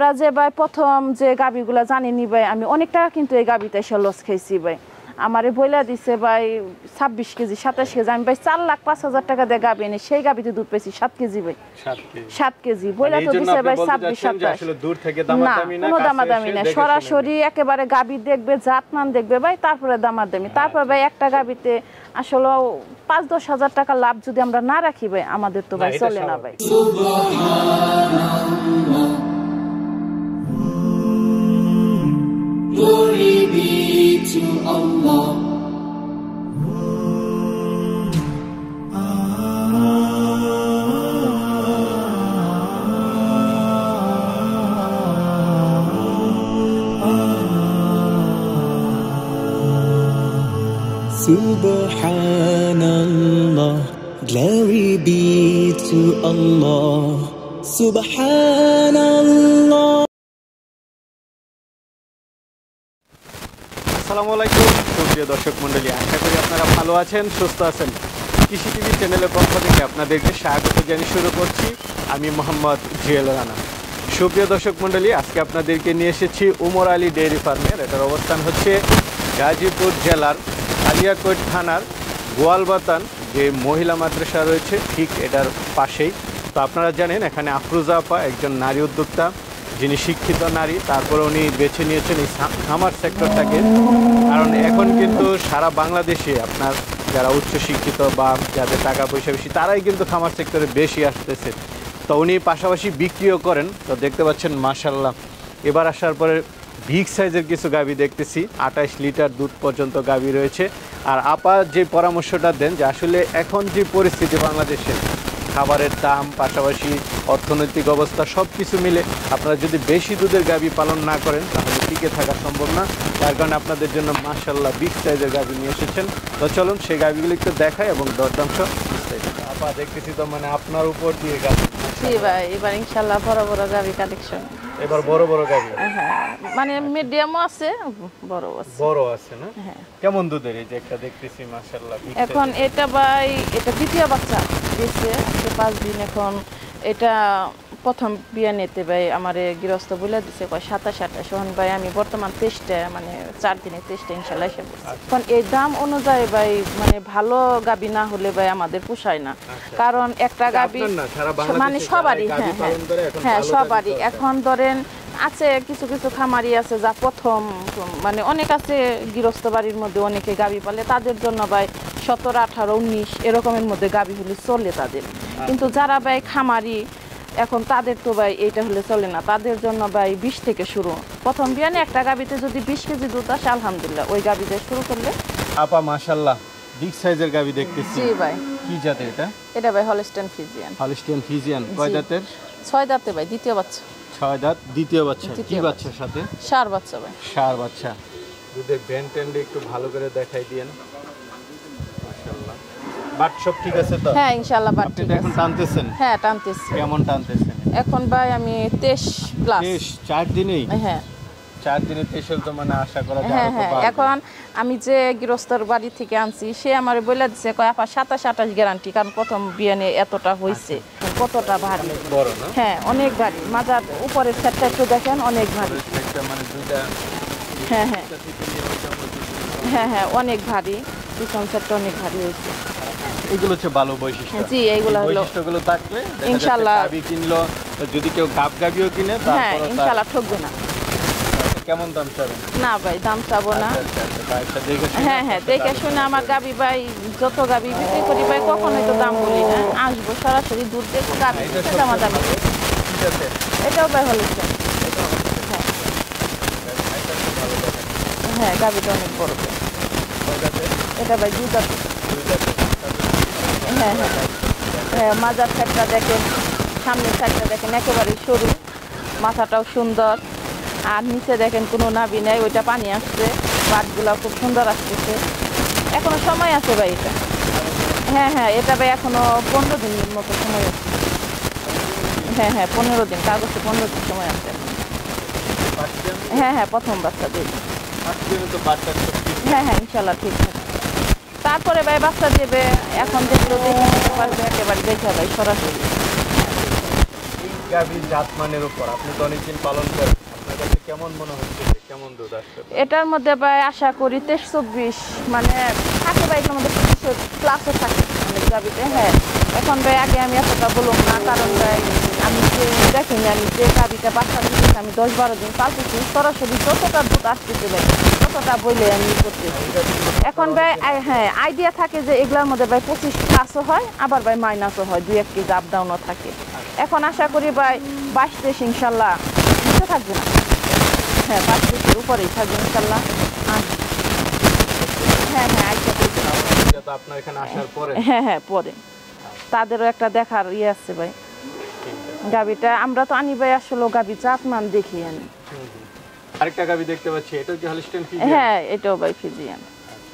আমরা যে ভাই প্রথম যে গাবিগুলা জানিনি ভাই আমি অনেক টাকা কিন্তু এই গাবিতে এসে লস খাইছি ভাই আমারে বইলা দিছে ভাই 26 কেজি 27 কেজি আমি ভাই 4,05,000 টাকা দিয়ে গাবি এনে সেই গাবিতে দুধ পেয়েছি 7 কেজি ভাই 7 কেজি বইলা তো দিছে ভাই 26 27 আসলে দূর থেকে দামাদামি না কোনো দামাদামি না সরাসরি একেবারে গাবি দেখবে জাতমান দেখবে ভাই তারপরে দামাদামি তারপর ভাই একটা গাবিতে আসলে 5-10 হাজার টাকা লাভ যদি আমরা না রাখি ভাই আমাদের তো ভাই চলে না ভাই Glory be to Allah. Subhanallah, glory be to Allah. Subhanallah. আসসালামু আলাইকুম সুপ্রিয় দর্শক মণ্ডলী, আশা করি আপনারা ভালো আছেন, সুস্থ আছেন। কৃষি টিভি চ্যানেলের পক্ষ থেকে আপনাদেরকে স্বাগত জানিয়ে শুরু করছি আমি মোহাম্মদ জিয়াল রানা। সুপ্রিয় দর্শক মণ্ডলী, আজকে আপনাদেরকে নিয়ে এসেছি উমর আলী ডেইরি ফার্মের। এটার অবস্থান হচ্ছে গাজীপুর জেলার কালিয়াকৈর থানার গোয়ালবাতান যে মহিলা মাদ্রাসা রয়েছে ঠিক এটার পাশেই। তো আপনারা জানেন এখানে আফরোজা আপা একজন নারী উদ্যোক্তা, যিনি শিক্ষিত নারী, তারপরে উনি বেছে নিয়েছেন এই খামার সেক্টরটাকে। কারণ এখন কিন্তু সারা বাংলাদেশে আপনার যারা উচ্চ শিক্ষিত বা যাদের টাকা পয়সা বেশি তারাই কিন্তু খামার সেক্টরে বেশি আসতেছে। তো উনি পাশাপাশি বিক্রিও করেন। তো দেখতে পাচ্ছেন মাশাআল্লাহ এবার আসার পরে বিগ সাইজের কিছু গাভী দেখতেছি, 28 লিটার দুধ পর্যন্ত গাভী রয়েছে। আর আপা যে পরামর্শটা দেন যে আসলে এখন যে পরিস্থিতি বাংলাদেশে খাবারের দাম পাশাপাশি অর্থনৈতিক অবস্থা সব কিছু মিলে আপনারা যদি বেশি দুধের গাভী পালন না করেন তাহলে টিকে থাকা সম্ভব না। তার কারণে আপনাদের জন্য মাশাআল্লাহ বিগ সাইজের গাভী নিয়ে এসেছেন। তো চলুন সেই গাভীগুলো একটু দেখাই এবং দরদাংশ আপা দেখতেছি তো মানে আপনার উপর দিয়ে গাভী। জি ভাই এবার ইনশাআল্লাহ বড় বড় গাভী কালেকশন। এবার বড় বড় গাভী, হ্যাঁ মানে মিডিয়ামও আছে বড় আছে। বড় আছে না? হ্যাঁ। কেমন দুধের এই যে একটা দেখতেছি মাশাআল্লাহ। এখন এটা ভাই এটা দ্বিতীয় বাচ্চা দিয়েছে 5 দিন। এখন এটা প্রথম বিয়া নিতে ভাই আমারে গৃহস্থ বলে দিছে কয় 27-28। এখন ভাই আমি বর্তমান 23টা মানে 4 দিনে 23টা ইনশাআল্লাহ এসে পড়ছি। এখন এই দাম অনুযায়ী ভাই মানে ভালো গাবি না হলে ভাই আমাদের পোষায় না। কারণ একটা গাবি মানে সবারই হ্যাঁ সবারই। এখন ধরেন আছে কিছু কিছু খামারি আছে যা প্রথম মানে অনেক আছে গৃহস্থ বাড়ির মধ্যে অনেকে গাবি পালে, তাদের জন্য ভাই 17, 18, 19 এরকমের মধ্যে গাবি হলে চলে তাদের। কিন্তু যারা ভাই খামারি এখন তাদের তো ভাই এইটা হলে চলে না, তাদের জন্য ভাই 20 থেকে শুরু। প্রথম বিয়ানে একটা গাবিতে যদি 20 কেজি দুধ আসে আলহামদুলিল্লাহ ওই গাবি দিয়ে শুরু করলে। আপা মাশাআল্লাহ বিগ সাইজের গাবি দেখতেছি। জি ভাই। কি জাতের এটা? এটা ভাই হলস্টাইন ফ্রিজিয়ান। হলস্টাইন ফ্রিজিয়ান কয় দাঁতের? 6 দাঁতে ভাই, দ্বিতীয় বাচ্চা। 6 দাঁত দ্বিতীয় বাচ্চা। কি বাচ্চার সাথে? ষাঁড় বাচ্চা ভাই। ষাঁড় বাচ্চা। দুধের ব্যান্ড ট্যান্ড একটু ভালো করে দেখাই দিয়েন। মাশাআল্লাহ বাট সব ঠিক আছে তো? হ্যাঁ ইনশাআল্লাহ বাট ঠিক আছে। এখন টানতেছেন? হ্যাঁ টানতেছি। কেমন টানতেছেন? এখন ভাই আমি 23 প্লাস। 4 দিনেই? হ্যাঁ 4 দিনে 23 তো মানে আশা করা যায়। হ্যাঁ হ্যাঁ। এখন আমি যে গৃহস্থর বাড়ি থেকে আনছি সে আমার বলে দিছে কয় আপা 27-28 গ্যারান্টি, কারণ প্রথম বিয়ানে এতটা হয়েছে। কতটা ভারী বড় না? হ্যাঁ অনেক ভারী। মাজার উপরের সেটটা একটু দেখেন অনেক ভারী। মানে দুইটা হ্যাঁ হ্যাঁ হ্যাঁ হ্যাঁ অনেক ভারী। পিছন সেটটা অনেক ভারী হয়েছে। এগুলো হচ্ছে ভালো বৈশিষ্ট্য। জি এইগুলো হলো বৈশিষ্ট্যগুলো থাকলে ইনশাআল্লাহ গাবি কিনলো যদি কেউ গাবিও কিনে হ্যাঁ ইনশাআল্লাহ ঠকবে না। কেমন দাম চাবেন? না ভাই দাম চাবো না। হ্যাঁ হ্যাঁ দেখে শুনে আমার গাবি ভাই যত গাবি বিক্রি করি ভাই কখনোই তো দাম বলি না, আসবো সরাসরি দুধ দেখবো গাবি দামা দামি। এটাও ভাই হলস্টাইন। হ্যাঁ গাবিটা অনেক বড়। এটা ভাই 2 দাঁত। হ্যাঁ হ্যাঁ হ্যাঁ মাজার সাইডটা দেখেন, সামনের সাইডটা দেখেন একেবারে সরু, মাথাটাও সুন্দর। আর নিচে দেখেন কোনো নাভি নেই, ওইটা পানি আসছে, পাটগুলো খুব সুন্দর আসতেছে। এখনো সময় আছে ভাই এটা। হ্যাঁ হ্যাঁ এটা ভাই এখনো 15 দিনের মতো সময় আছে। হ্যাঁ হ্যাঁ 15 দিন, কাগজে 15 দিন সময় আছে। হ্যাঁ হ্যাঁ প্রথম বাচ্চা দিই। হ্যাঁ হ্যাঁ ইনশাআল্লাহ ঠিক আছে। তারপরে ভাই বাচ্চা দেবে, এখন যেগুলো দেখে নিতে পারবে একেবারে দেখে ভাই সরাসরি। গাভীর জাতমানের উপর আপনি তো অনেকদিন পালন করেন, আপনার কাছে কেমন মনে হচ্ছে যে কেমন দুধ আসবে? এটার মধ্যে ভাই আশা করি 23-24 মানে থাকে ভাই, এটার মধ্যে 25 প্লাসও থাকে মানে গাভীতে। হ্যাঁ, এখন ভাই আগে আমি এতটা বললাম না, কারণ ভাই আমি যে দেখেনি, আমি যে গাভীটা বাচ্চা দিয়েছি আমি 10-12 দিন পালতেছি, সরাসরি যতটা দুধ আসতেছে ভাই ততটা বলে আমি করতেছি। এখন ভাই হ্যাঁ আইডিয়া থাকে যে এগুলোর মধ্যে ভাই 25 প্লাসও হয়, আবার ভাই মাইনাসও হয়, 2-1 কেজি আপ ডাউনও থাকে। এখন আশা করি ভাই 22-23 ইনশাল্লাহ নিচে থাকবে না, হ্যাঁ 22-23 উপরেই থাকবে ইনশাল্লাহ। হ্যাঁ হ্যাঁ আইডিয়া করতে হবে। এটা তো আপনার এখানে আসার পরে। হ্যাঁ হ্যাঁ পরে তাদেরও একটা দেখার ইয়ে আছে ভাই। ঠিক আছে। গাভীটা আমরা তো আনি ভাই আসলে গাভী জাতমান দেখি আনি। আরেকটা গাভী দেখতে পাচ্ছি, এটা কি হলিস্টিয়ান ফ্রিজিয়ান? হ্যাঁ এটাও ভাই ফিজিয়ান।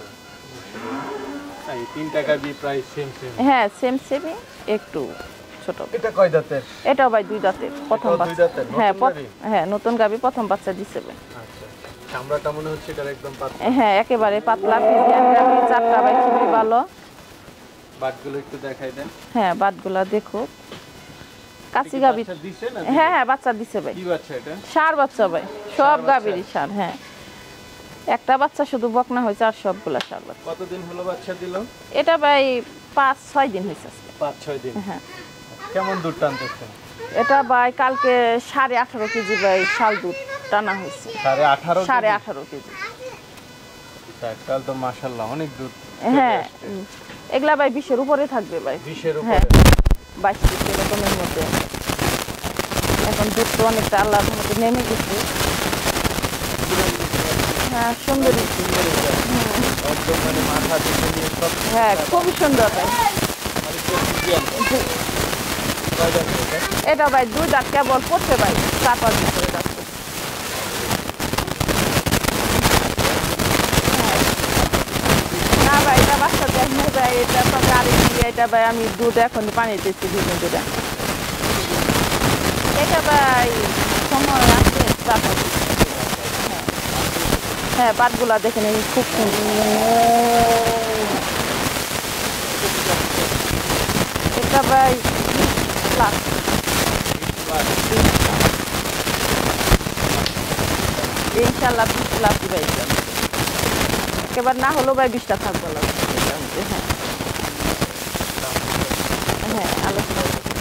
এই তিনটা গাভী প্রায় সেম সেম। হ্যাঁ সেম সেমই, একটু ছোট। এটা কয় দাঁতের? এটাও ভাই 2 দাঁতের প্রথম এটাও দুই বাচ্চা। দাঁতের, নতুন হ্যাঁ গাভী? হ্যাঁ নতুন গাভী প্রথম বাচ্চা দিছে ভাই। আচ্ছা, চামড়াটা মনে হচ্ছে এটা একদম পাতলা। হ্যাঁ একেবারে পাতলা ফিজিয়ান গাভী, চারটা ভাই খুবই ভালো। বাটগুলো একটু দেখাই দেন। হ্যাঁ বাটগুলা দেখো, কাশি গাভী। বাচ্চা দিছে না? হ্যাঁ হ্যাঁ বাচ্চা দিছে ভাই, কি বাচ্চা এটা? ষাঁড় বাচ্চা ভাই, সব বাচ্চা? গাভীরই ষাঁড়। হ্যাঁ একটা বাচ্চা শুধু বকনা হয়েছে, আর সবগুলা ষাঁড় বাচ্চা। কতদিন হলো বাচ্চা দিল? এটা ভাই 5-6 দিন হয়েছে আজকে। 5-6 দিন। হ্যাঁ কেমন দুধ টানতেছেন? এটা ভাই কালকে 18.5 কেজি ভাই শাল দুধ টানা হয়েছে। 18.5? 18.5 কেজি। তাহলে তো মাশাআল্লাহ অনেক দুধ। হ্যাঁ এগুলা ভাই 20-এর উপরে থাকবে ভাই। 20-এর হ্যাঁ উপরে। 22-23 এরকমের মধ্যে। এখন দুধ তো অনেকটা আল্লাহর রহমতে নেমে গেছে। হ্যাঁ সুন্দরী। একদম মানে মাথা থেকে নিয়ে সব। হ্যাঁ খুবই সুন্দর ভাই। কয় দাঁত এটা? এটা ভাই 2 দাঁত কেবল পড়ছে ভাই, 4-5 দিন করে যাচ্ছে। না ভাই এটা বাচ্চা দেয় না ভাই, এটা তো গাড়ি দিয়ে, এটা ভাই আমি দুধ এখনই পানি দিচ্ছি 2 দিন ধরে। এটা ভাই সময় আছে 4-5 দিন। হ্যাঁ বাটগুলা দেখেন এই খুব সুন্দর। এটা ভাই প্লাস ইনশাল্লাহ 20 প্লাস ভাই, এবার না হলেও ভাই 20টা থাকবে লাগবে। হ্যাঁ হ্যাঁ আলোচনা।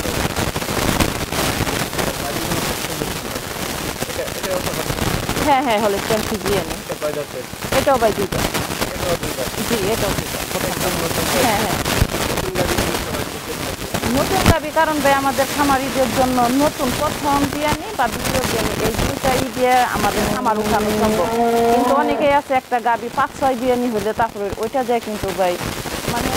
হ্যাঁ হ্যাঁ হলিস্টিয়ান ফ্রিজিয়ান। এটা কয় দাঁতের? এটাও ভাই 2 দাঁত। এটাও দুই দাঁত। জি এটাও 2 দাঁত। একদম নতুন। হ্যাঁ হ্যাঁ নতুন গাভী নিয়ে সবাই দেখতে পাচ্ছে। নতুন গাভী, কারণ ভাই আমাদের খামারিদের জন্য নতুন প্রথম বিয়ানি বা দ্বিতীয় বিয়ানি এই দুইটাই দিয়ে আমাদের খামার উঠানো সম্ভব। কিন্তু অনেকেই আছে একটা গাভী 5-6 বিয়ানি হলে তারপরে ওইটা যায় কিন্তু ভাই মানে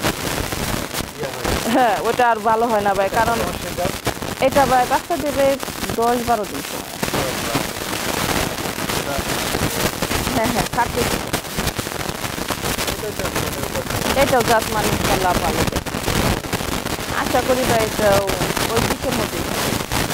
হ্যাঁ ওটা আর ভালো হয় না ভাই, কারণ এটা ভাই বাচ্চা দেবে 10-12 দিন সময়। হ্যাঁ হ্যাঁ খাটে এটাও জাত মানে ইনশাল্লাহ ভালো দেয়। আশা করি ভাই এটাও ওই 20-এর মধ্যেই থাকে।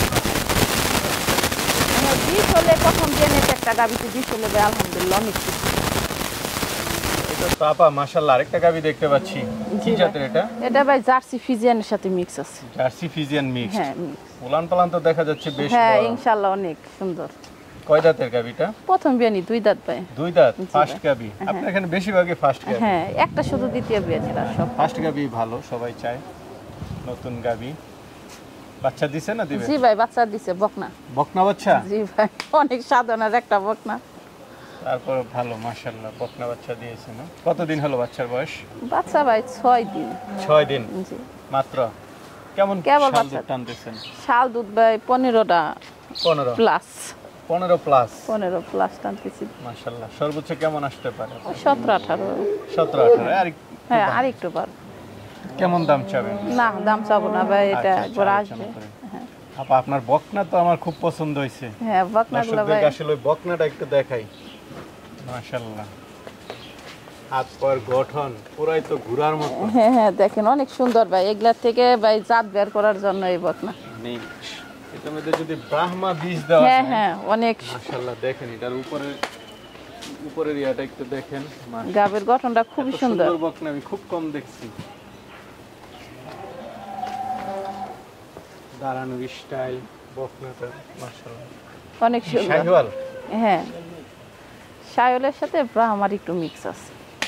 হ্যাঁ 20 হলে প্রথম জেনেছে একটা গাভীতে 20 হলে ভাই আলহামদুলিল্লাহ অনেক কিছু। এটা তো আপা মাশাআল্লাহ আরেকটা গাভী দেখতে পাচ্ছি, কি জাতের এটা? এটা ভাই জার্সি ফিজিয়ানের সাথে মিক্স আছে। Jersey Friesian mix. হ্যাঁ mix। উলান পালান তো দেখা যাচ্ছে বেশ হ্যাঁ বড়। ইনশাল্লাহ অনেক সুন্দর। কয় দাঁতের গাভীটা? প্রথম বিয়ানি 2 দাঁত ভাই। 2 দাঁত। জি ফার্স্ট ভাই। গাভী আপনার এখানে বেশিরভাগই ফার্স্ট গাভী। হ্যাঁ একটা শুধু দ্বিতীয় বিয়ানিরা সব। ফার্স্ট গাভী ভালো, সবাই চায় নতুন গাভী। বাচ্চা দিছে না দিবে? জি ভাই বাচ্চা দিছে বকনা। বকনা বাচ্চা? জি ভাই অনেক সাধারণ একটা বকনা। তারপর ভালো মাশাআল্লাহ বকনা বাচ্চা দিয়েছে না? কতদিন হলো বাচ্চার বয়স? বাচ্চা ভাই 6 দিন। 6 দিন জি মাত্র। কেমন কেবল শাল বাচ্চা। দুধ টানতেছেন? শাল দুধ ভাই 15টা 15 প্লাস। 15 প্লাস। 15 প্লাস টানতেছি। মাশাআল্লাহ সর্বোচ্চ কেমন আসতে পারে? 17-18। 17-18 আর হ্যাঁ আর একটু বার। কেমন দাম চাবেন? না দাম চাবো না ভাই, এটা আচ্ছা, একবার আলোচনা আসবে। করে। আপা আপনার বকনা তো আমার খুব পছন্দ হয়েছে। হ্যাঁ বকনাগুলো ভাই দর্শকদের আসলে ওই বকনাটা একটু দেখাই। মাশাআল্লাহ হাত পায়ের গঠন পুরাই তো ঘোড়ার মতো। হ্যাঁ হ্যাঁ দেখেন অনেক সুন্দর ভাই, এগুলা থেকে ভাই জাত বের করার জন্য এই বকনা। নেই এটার মধ্যে যদি ব্রাহ্মা বীজ দেওয়া হ্যাঁ যায় হ্যাঁ অনেক মাশাআল্লাহ দেখেন এটার উপরের ইয়াটা একটু দেখেন। মাশাআল্লাহ গাবের গঠনটা খুবই এত সুন্দর। বকনা আমি খুব কম দেখছি। দাঁড়ানো স্টাইল বকনাটা মাশাআল্লাহ অনেক সুন্দর। শাহিওয়াল? হ্যাঁ, শাহিওয়ালের সাথে ব্রাহ্মার একটু মিক্স আছে।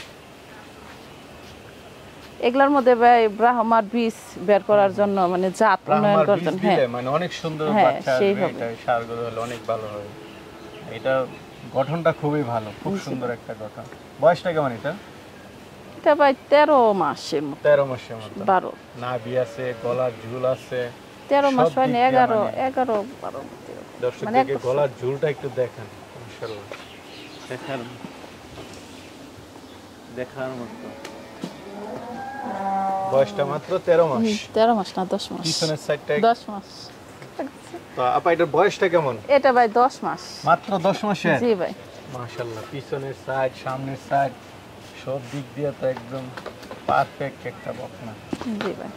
এগুলোর মধ্যে ভাই ব্রাহ্মার বীজ বের করার জন্য মানে জাত উন্নয়ন ব্রাহ্মার করতেন। বীজ হ্যাঁ, দিলে মানে অনেক সুন্দর হ্যাঁ, বাচ্চা সেই আসবে, হবে। এটা সারগুলো হলে অনেক ভালো হবে। এটা গঠনটা খুবই ভালো, খুব সুন্দর একটা গঠন। বয়সটা কেমন এটা? এটা ভাই 13 মাসের মতো, 13 মাসের মতো। 12 নাভি আছে, গলার ঝুল আছে। 13 মাস সব হয় দিক না, দিয়ে 11 মানে 11 12 মানে দর্শকদেরকে গলার ঝুলটা একটু দেখান মাশাআল্লাহ। দেখার মতো। বয়সটা মাত্র 13 মাস। 13 মাস না 10 মাস। পিছনের সাইডটা 10 মাস। তো আপা এটার বয়সটা কেমন? এটা ভাই 10 মাস। মাত্র 10 মাসের? জি ভাই। মাশাআল্লাহ, পিছনের সাইড, সামনের সাইড সব দিক দিয়ে তো একদম পারফেক্ট একটা বকনা। জি ভাই।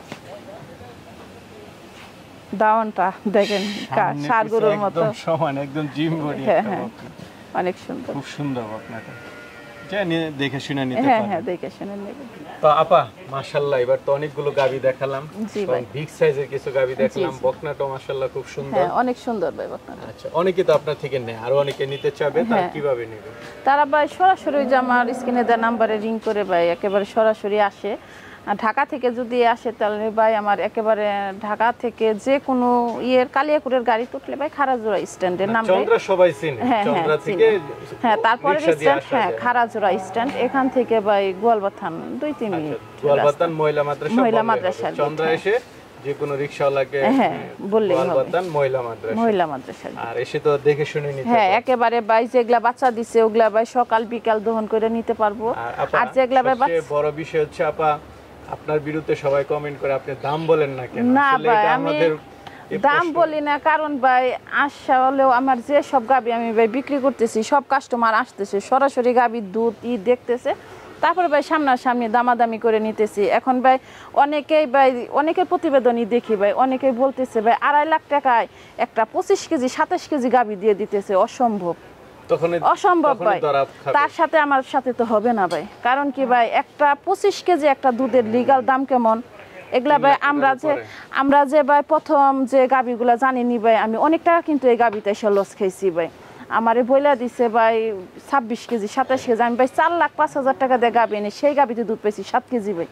দাওয়ানটা দেখেন সামনে সারগুলোর পিছে মতো একদম সমান, একদম জিম বডি হ্যাঁ, একটা হ্যাঁ। বকনা। অনেক সুন্দর। খুব সুন্দর বকনাটা। জানি দেখে শুনে নিতে হ্যাঁ, পারেন। হ্যাঁ, দেখে শুনে নেবেন। তো আপা মাশাআল্লাহ, এবার তো অনেকগুলো গাবি দেখালাম। জি ভাই। বিগ সাইজের কিছু গাবি দেখলাম, জি। বকনাটা মাশাআল্লাহ খুব সুন্দর। হ্যাঁ, অনেক সুন্দর ভাই আপনারা। আচ্ছা, অনেকে তো আপনার থেকে নেয়, আর অনেকে নিতে চাবে, তারা হ্যাঁ। কিভাবে নেবে? তারা ভাই সরাসরি যে আমার স্ক্রিনে দেওয়া নাম্বারে রিং করে ভাই একেবারে সরাসরি আসে। আর ঢাকা থেকে যদি আসে তাহলে ভাই আমার একেবারে ঢাকা থেকে যে কোনো কালিয়াকুরের গাড়ি তুললে ভাই খারাজোড়া স্ট্যান্ডের নামে। চন্দ্রা সবাই চিনে, হ্যাঁ, চন্দ্রা হ্যাঁ, থেকে হ্যাঁ, তারপরে রিকশা দিয়ে স্ট্যান্ড, আসা হ্যাঁ, যায়। খারাজোড়া স্ট্যান্ড, এখান থেকে ভাই গোয়ালবাথান 2-3 আচ্ছা, মিনিট। গোয়ালবাতান মহিলা মাদ্রাসা মহিলা বললেই মাদ্রাসার হবে। গেট, চন্দ্রা হ্যাঁ। এসে যে কোনো রিকশাওয়ালাকে হ্যাঁ, বললেই হবে। গোয়ালবাতান মহিলা মাদ্রাসা। মহিলা মাদ্রাসার গেট। আর এসে তো দেখে শুনে নিতে হ্যাঁ, পারবে। একেবারে ভাই যেগুলা বাচ্চা দিছে ওগুলা ভাই সকাল বিকাল দহন করে নিতে পারবো। আর আপা, আর যেগুলা ভাই সবচেয়ে বড় বিষয় হচ্ছে আপা, আপনার বিরুদ্ধে সবাই কমেন্ট করে, আপনি দাম বলেন না কেন? না আসলে ভাই, এটা আমি আমাদের দাম বলি না, কারণ ভাই আসলেও আমার যে সব গাবি আমি ভাই বিক্রি করতেছি, সব কাস্টমার আসতেছে সরাসরি গাবির দুধ দেখতেছে, তারপরে ভাই সামনাসামনি দামাদামি করে নিতেছি। এখন ভাই অনেকেই ভাই অনেকের প্রতিবেদনই দেখি ভাই, অনেকেই বলতেছে ভাই 2.5 লাখ টাকায় একটা 25 কেজি 27 কেজি গাবি দিয়ে দিতেছে, অসম্ভব। অসম্ভব ভাই, তার সাথে আমার সাথে তো হবে না ভাই। কারণ কি ভাই, একটা 25 কেজি একটা দুধের লিগ্যাল দাম কেমন এগুলা ভাই। আমরা যে ভাই প্রথম যে গাবিগুলা জানিনি ভাই, আমি অনেক টাকা কিন্তু এই গাবিতে এসে লস খাইছি ভাই। আমারে বইলা দিছে ভাই 26 কেজি 27 কেজি, আমি ভাই 4,05,000 টাকা দিয়ে গাবি এনে সেই গাবিতে দুধ পেয়েছি 7 কেজি ভাই।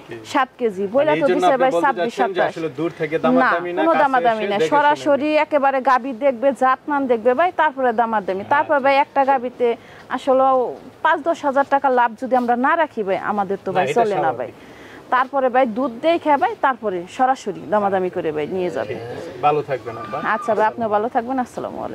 7 কেজি বইলা তো দিছে ভাই 26-27। না, কোনো দামাদামি না, সরাসরি একেবারে গাবি দেখবে, জাতমান দেখবে ভাই, তারপরে দামাদামি। তারপর ভাই একটা গাবিতে আসলে 5-10 হাজার টাকা লাভ যদি আমরা না রাখি ভাই, আমাদের তো ভাই চলে না ভাই। তারপরে ভাই দুধ দেখে ভাই তারপরে সরাসরি দামাদামি করে ভাই নিয়ে যাবে। ভালো থাকবেন আপা। আচ্ছা ভাই, আপনিও ভালো থাকবেন। আসসালামু আলাইকুম।